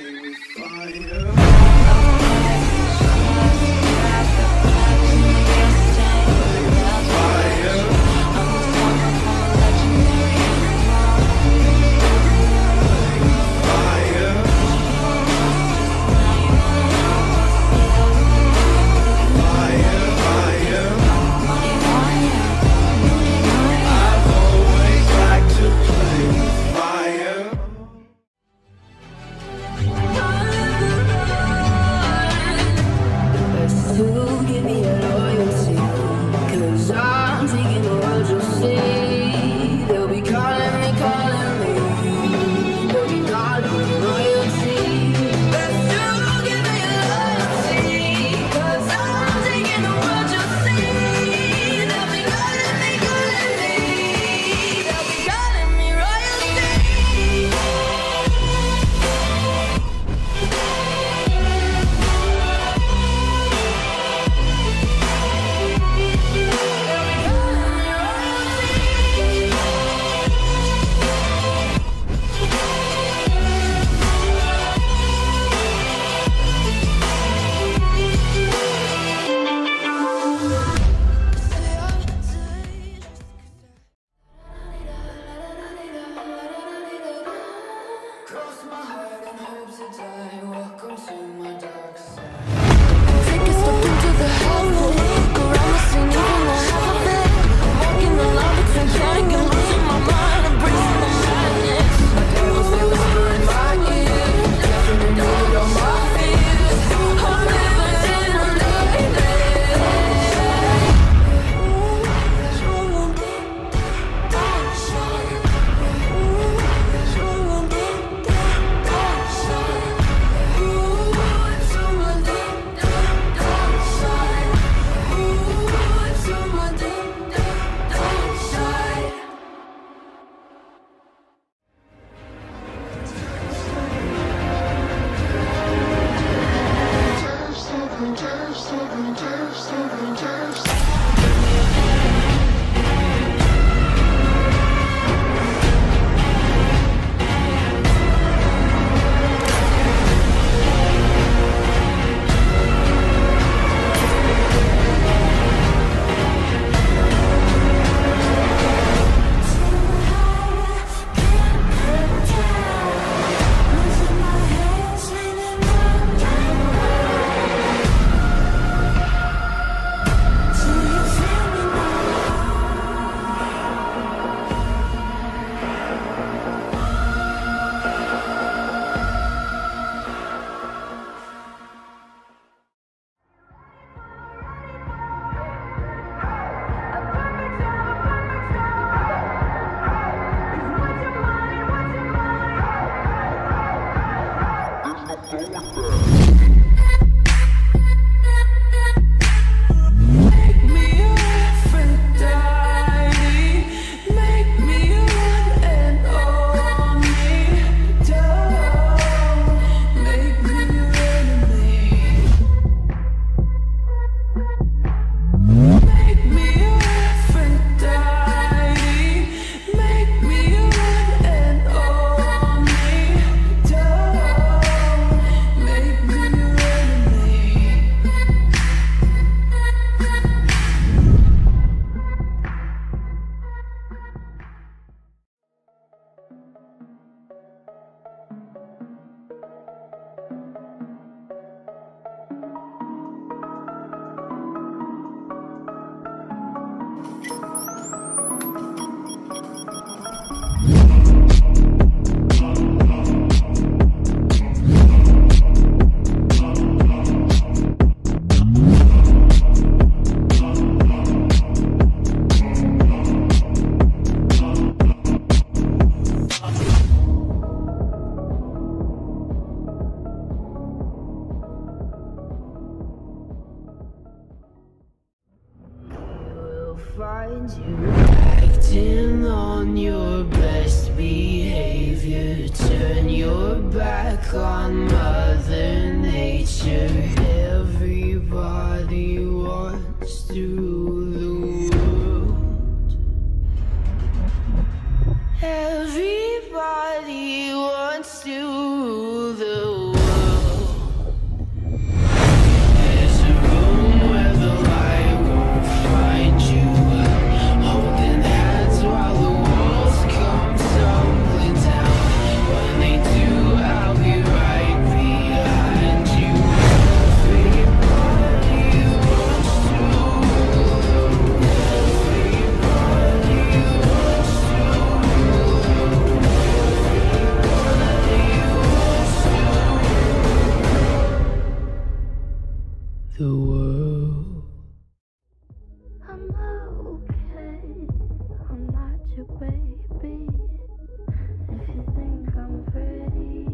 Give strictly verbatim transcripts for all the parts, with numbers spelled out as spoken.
find you acting on your best behavior. Turn your back on Mother Nature. Everybody wants to rule the world. Everybody wants to rule the world. the world. I'm okay, I'm not your baby. If you think I'm pretty,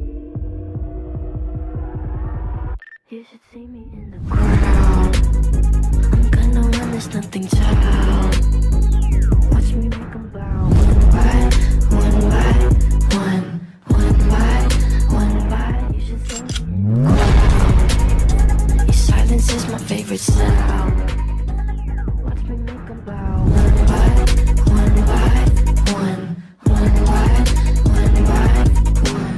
you should see me in the crowd. I'm gonna run this nothing child. Watch me make them bow. One by, one by, one, one by, one by. You should see me in the crowd. Your silence is my favorite sound. Watch me make them bow. One by, one by, one, one by, one by, one.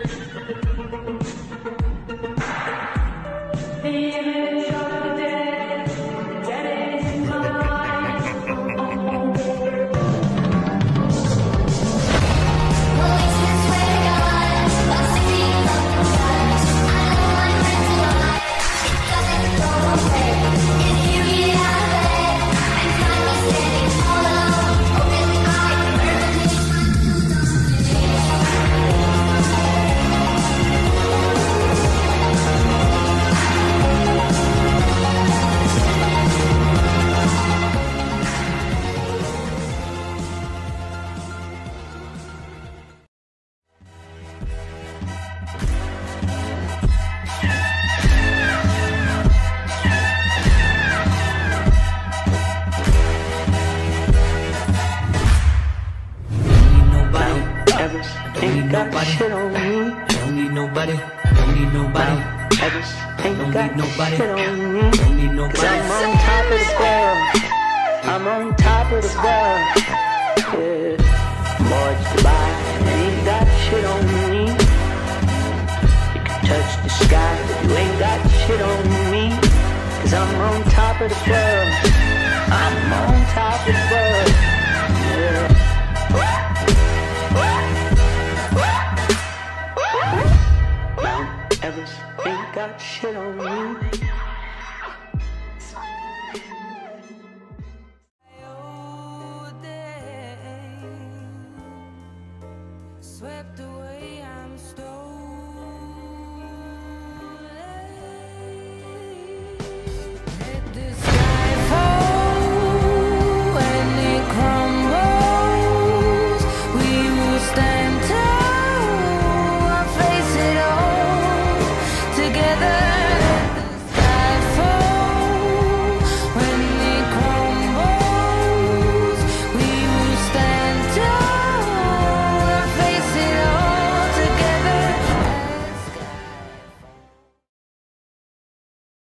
Ain't got shit on me. Don't need nobody. Don't need nobody. Everest ain't got nobody. Shit on me. Don't need nobody. Cause I'm on top of the world. I'm on top of the world. Yeah. Mortgage to buy. Ain't got shit on me. You can touch the sky, but you ain't got shit on me. Cause I'm on top of the world. I'm on top of the world. Yeah. Everest ain't got shit on me. Swept away, I'm stolen.